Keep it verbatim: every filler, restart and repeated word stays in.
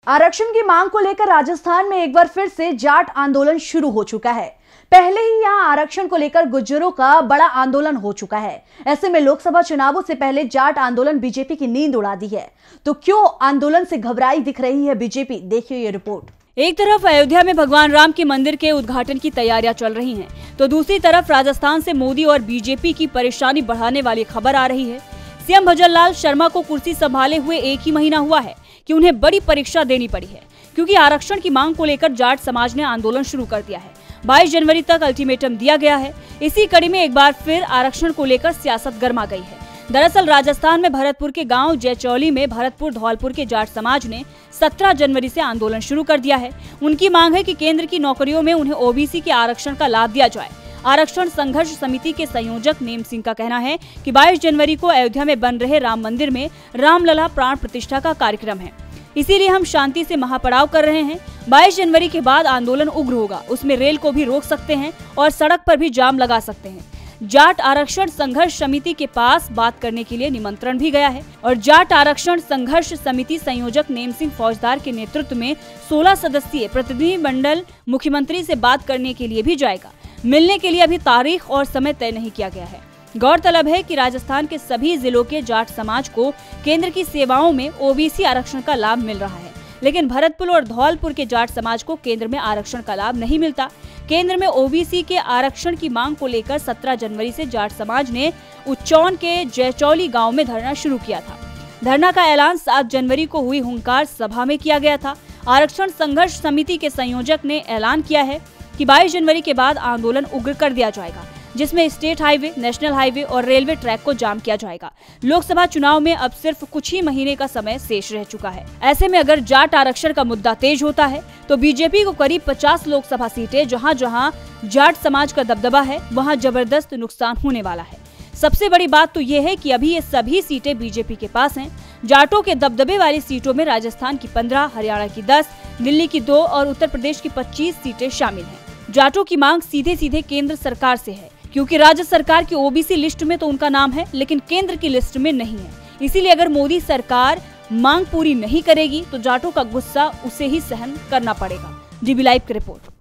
आरक्षण की मांग को लेकर राजस्थान में एक बार फिर से जाट आंदोलन शुरू हो चुका है। पहले ही यहां आरक्षण को लेकर गुज्जरों का बड़ा आंदोलन हो चुका है। ऐसे में लोकसभा चुनावों से पहले जाट आंदोलन बीजेपी की नींद उड़ा दी है। तो क्यों आंदोलन से घबराई दिख रही है बीजेपी, देखिए ये रिपोर्ट। एक तरफ अयोध्या में भगवान राम के मंदिर के उद्घाटन की तैयारियां चल रही हैं, तो दूसरी तरफ राजस्थान से मोदी और बीजेपी की परेशानी बढ़ाने वाली खबर आ रही है। सीएम भजनलाल शर्मा को कुर्सी संभाले हुए एक ही महीना हुआ है कि उन्हें बड़ी परीक्षा देनी पड़ी है, क्योंकि आरक्षण की मांग को लेकर जाट समाज ने आंदोलन शुरू कर दिया है। बाईस जनवरी तक अल्टीमेटम दिया गया है। इसी कड़ी में एक बार फिर आरक्षण को लेकर सियासत गर्मा गई है। दरअसल राजस्थान में भरतपुर के गांव जयचौली में भरतपुर धौलपुर के जाट समाज ने सत्रह जनवरी से आंदोलन शुरू कर दिया है। उनकी मांग है कि केंद्र की नौकरियों में उन्हें ओबीसी के आरक्षण का लाभ दिया जाए। आरक्षण संघर्ष समिति के संयोजक नेम सिंह का कहना है कि बाईस जनवरी को अयोध्या में बन रहे राम मंदिर में रामलला प्राण प्रतिष्ठा का कार्यक्रम है, इसीलिए हम शांति से महापड़ाव कर रहे हैं। बाईस जनवरी के बाद आंदोलन उग्र होगा, उसमें रेल को भी रोक सकते हैं और सड़क पर भी जाम लगा सकते हैं। जाट आरक्षण संघर्ष समिति के पास बात करने के लिए निमंत्रण भी गया है और जाट आरक्षण संघर्ष समिति संयोजक नेम सिंह फौजदार के नेतृत्व में सोलह सदस्यीय प्रतिनिधि मंडल मुख्यमंत्री से बात करने के लिए भी जाएगा। मिलने के लिए अभी तारीख और समय तय नहीं किया गया है। गौरतलब है कि राजस्थान के सभी जिलों के जाट समाज को केंद्र की सेवाओं में ओबीसी आरक्षण का लाभ मिल रहा है, लेकिन भरतपुर और धौलपुर के जाट समाज को केंद्र में आरक्षण का लाभ नहीं मिलता। केंद्र में ओबीसी के आरक्षण की मांग को लेकर सत्रह जनवरी से जाट समाज ने उच्चौन के जयचौली गांव में धरना शुरू किया था। धरना का ऐलान सात जनवरी को हुई हुंकार सभा में किया गया था। आरक्षण संघर्ष समिति के संयोजक ने ऐलान किया है कि बाईस जनवरी के बाद आंदोलन उग्र कर दिया जाएगा, जिसमें स्टेट हाईवे, नेशनल हाईवे और रेलवे ट्रैक को जाम किया जाएगा। लोकसभा चुनाव में अब सिर्फ कुछ ही महीने का समय शेष रह चुका है। ऐसे में अगर जाट आरक्षण का मुद्दा तेज होता है तो बीजेपी को करीब पचास लोकसभा सीटें, जहां जहां जाट समाज का दबदबा है, वहां जबरदस्त नुकसान होने वाला है। सबसे बड़ी बात तो ये है कि अभी ये सभी सीटें बीजेपी के पास हैं। जाटों के दबदबे वाली सीटों में राजस्थान की पंद्रह, हरियाणा की दस, दिल्ली की दो और उत्तर प्रदेश की पच्चीस सीटें शामिल हैं। जाटों की मांग सीधे सीधे केंद्र सरकार से है, क्योंकि राज्य सरकार की ओबीसी लिस्ट में तो उनका नाम है, लेकिन केंद्र की लिस्ट में नहीं है। इसीलिए अगर मोदी सरकार मांग पूरी नहीं करेगी तो जाटों का गुस्सा उसे ही सहन करना पड़ेगा। डीबी लाइव की रिपोर्ट।